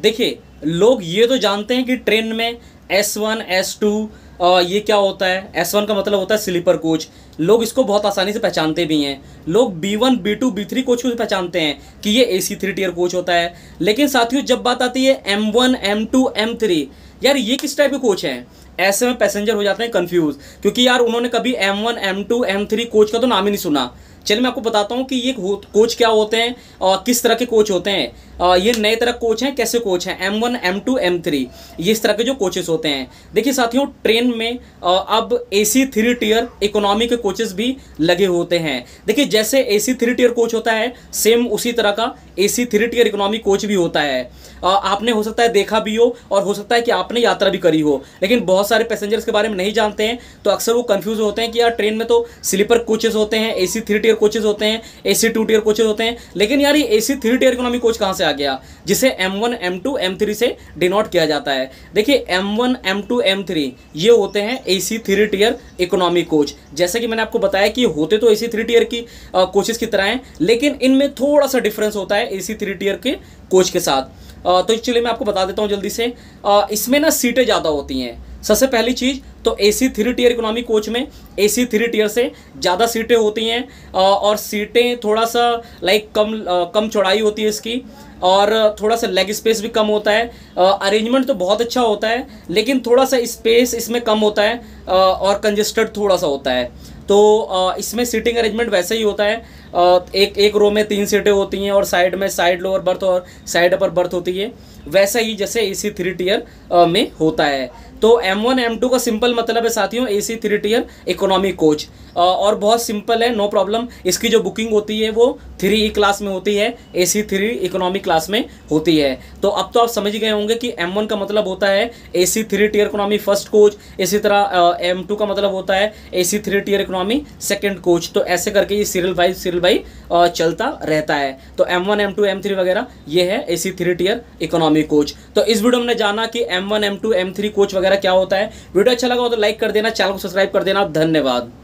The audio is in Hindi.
देखिए, लोग ये तो जानते हैं कि ट्रेन में S1 S2 ये क्या होता है। S1 का मतलब होता है स्लीपर कोच, लोग इसको बहुत आसानी से पहचानते भी हैं। लोग B1 B2 B3 कोच को भी पहचानते हैं कि ये AC3 टियर कोच होता है। लेकिन साथियों, जब बात आती है M1 M2 M3, यार ये किस टाइप के कोच हैं, ऐसे में पैसेंजर हो जाते हैं कंफ्यूज, क्योंकि यार उन्होंने कभी M1 M2 M3 कोच का तो नाम ही नहीं सुना। चलिए मैं आपको बताता हूँ कि ये कोच क्या होते हैं और किस तरह के कोच होते हैं। ये नए तरह कोच हैं, कैसे कोच हैं, M1 M2 M3, ये इस तरह के जो कोचेस होते हैं। देखिए साथियों, ट्रेन में अब AC3 टियर इकोनॉमी के कोचेस भी लगे होते हैं। देखिए, जैसे AC3 टियर कोच होता है, सेम उसी तरह का AC3 टियर इकोनॉमी कोच भी होता है। आपने हो सकता है देखा भी हो और हो सकता है कि आपने यात्रा भी करी हो, लेकिन बहुत सारे पैसेंजर्स के बारे में नहीं जानते हैं, तो अक्सर वो कंफ्यूज होते हैं कि यार ट्रेन में तो स्लीपर कोचेस होते हैं, AC3 टियर कोचेस होते हैं, AC2 टियर कोचेस होते हैं, लेकिन यार ये AC3 टियर इकोनॉमी कोच कहाँ से आ गया, जिसे M1 M2 M3 से डिनोट किया जाता है। देखिए, M1 M2 M3 ये होते हैं AC3 टियर इकोनॉमी कोच। जैसे कि मैंने आपको बताया कि होते तो AC3 टियर की कोचेस की तरह हैं, लेकिन इनमें थोड़ा सा डिफरेंस होता है AC3 टियर के कोच के साथ। तो चलिए मैं आपको बता देता हूँ जल्दी से। इसमें ना सीटें ज़्यादा होती हैं। सबसे पहली चीज़ तो AC3 टियर इकोनॉमी कोच में AC3 टियर से ज़्यादा सीटें होती हैं, और सीटें थोड़ा सा लाइक कम चौड़ाई होती है इसकी, और थोड़ा सा लेग स्पेस भी कम होता है। अरेंजमेंट तो बहुत अच्छा होता है, लेकिन थोड़ा सा स्पेस इसमें कम होता है, और कंजेस्टेड थोड़ा सा होता है। तो इसमें सीटिंग अरेंजमेंट वैसे ही होता है, एक रो में 3 सीटें होती हैं, और साइड में साइड लोअर बर्थ और साइड अपर बर्थ होती है, वैसा ही जैसे AC3 टियर में होता है। तो M1 M2 का सिंपल मतलब है साथियों AC3 टियर इकोनॉमी कोच, और बहुत सिंपल है, नो प्रॉब्लम। इसकी जो बुकिंग होती है वो 3E क्लास में होती है, AC3 इकोनॉमी क्लास में होती है। तो अब तो आप समझ गए होंगे कि M1 का मतलब होता है AC3 tier economy first coach, इसी तरह M2 का मतलब होता है AC3 tier economy second coach. तो ऐसे करके ये सीरियल वाइज चलता रहता है। तो M1 M2 M3 वगैरह ये है AC3 टियर इकोनॉमी कोच। तो इस वीडियो में हमने जाना कि M1 M2 M3 कोच वगैरह क्या होता है। वीडियो अच्छा लगा हो तो लाइक कर देना, चैनल को सब्सक्राइब कर देना। धन्यवाद।